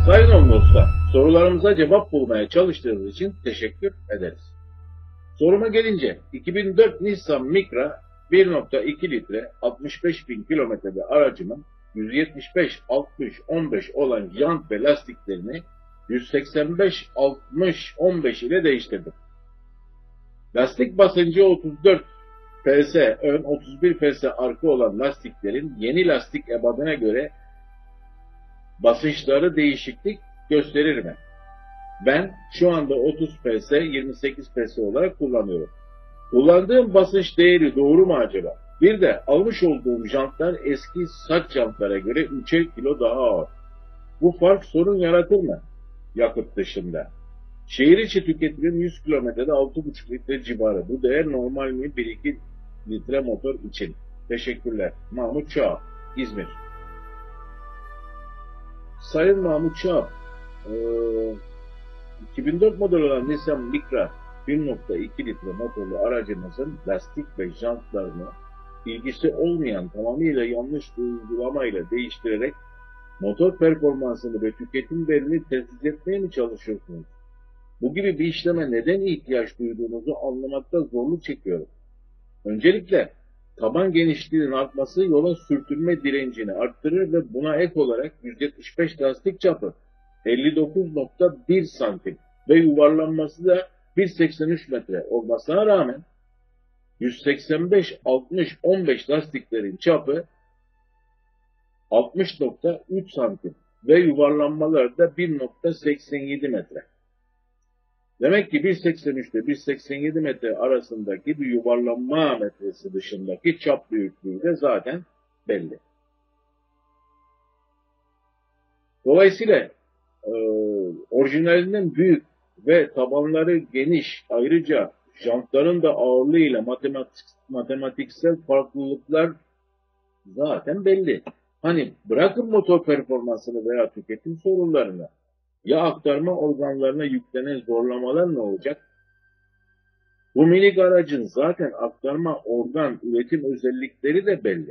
Sayın Olmos'ta sorularımıza cevap bulmaya çalıştığınız için teşekkür ederiz. Soruma gelince 2004 Nissan Micra 1.2 litre 65.000 kilometrede aracımın 175-60-15 olan jant ve lastiklerini 185-60-15 ile değiştirdim. Lastik basıncı 34 PS ön 31 PS arka olan lastiklerin yeni lastik ebadına göre basınçları değişiklik gösterir mi? Ben şu anda 30 PS 28 PS olarak kullanıyorum. Kullandığım basınç değeri doğru mu acaba? Bir de almış olduğum jantlar eski saç jantlara göre 3'er kilo daha ağır. Bu fark sorun yaratır mı? Yakıt dışında. Şehir içi tüketimim 100 kilometrede 6,5 litre civarı. Bu değer normal mi 1-2 litre motor için? Teşekkürler. Mahmut Çağ, İzmir. Sayın Mahmut Çağ, 2004 model olan Nissan Micra 1.2 litre motorlu aracınızın lastik ve jantlarını ilgisi olmayan tamamıyla yanlış uygulamayla değiştirerek motor performansını ve tüketim verimini tespit etmeye mi çalışıyorsunuz? Bu gibi bir işleme neden ihtiyaç duyduğunuzu anlamakta zorluk çekiyorum. Öncelikle taban genişliğinin artması yola sürtünme direncini arttırır ve buna ek olarak 175 lastik çapı 59.1 santim ve yuvarlanması da 1.83 metre olmasına rağmen 185-60-15 lastiklerin çapı 60.3 santim ve yuvarlanmaları da 1.87 metre. Demek ki 1.83 ile 1.87 metre arasındaki bir yuvarlanma metresi dışındaki çap büyüklüğü de zaten belli. Dolayısıyla orijinalinden büyük ve tabanları geniş, ayrıca jantların da ağırlığıyla matematiksel farklılıklar zaten belli. Hani bırakın motor performansını veya tüketim sorunlarını, ya aktarma organlarına yüklenen zorlamalar ne olacak? Bu minik aracın zaten aktarma organ üretim özellikleri de belli.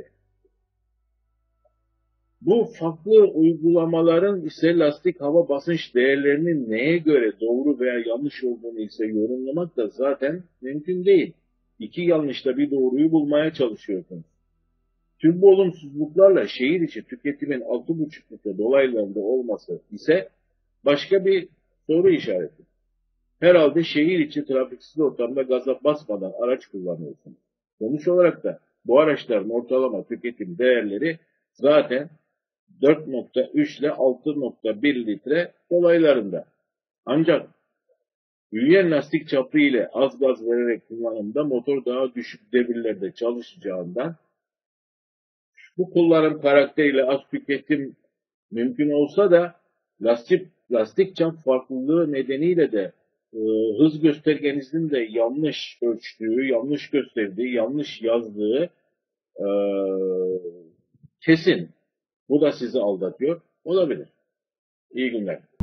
Bu farklı uygulamaların ise lastik hava basınç değerlerinin neye göre doğru veya yanlış olduğunu ise yorumlamak da zaten mümkün değil. İki yanlışla bir doğruyu bulmaya çalışıyorsunuz. Tüm bu olumsuzluklarla şehir içi tüketimin 6,5 litre dolaylarında olması ise başka bir soru işareti. Herhalde şehir içi trafiksiz ortamda gaza basmadan araç kullanıyorsunuz. Sonuç olarak da bu araçların ortalama tüketim değerleri zaten 4.3 ile 6.1 litre dolaylarında. Ancak büyüyen lastik çapı ile az gaz vererek kullanımda motor daha düşük devirlerde çalışacağından bu kullanım karakteriyle az tüketim mümkün olsa da lastik çap farklılığı nedeniyle de hız göstergenizin de yanlış ölçtüğü, yanlış gösterdiği, yanlış yazdığı kesin. Bu da sizi aldatıyor olabilir. İyi günler.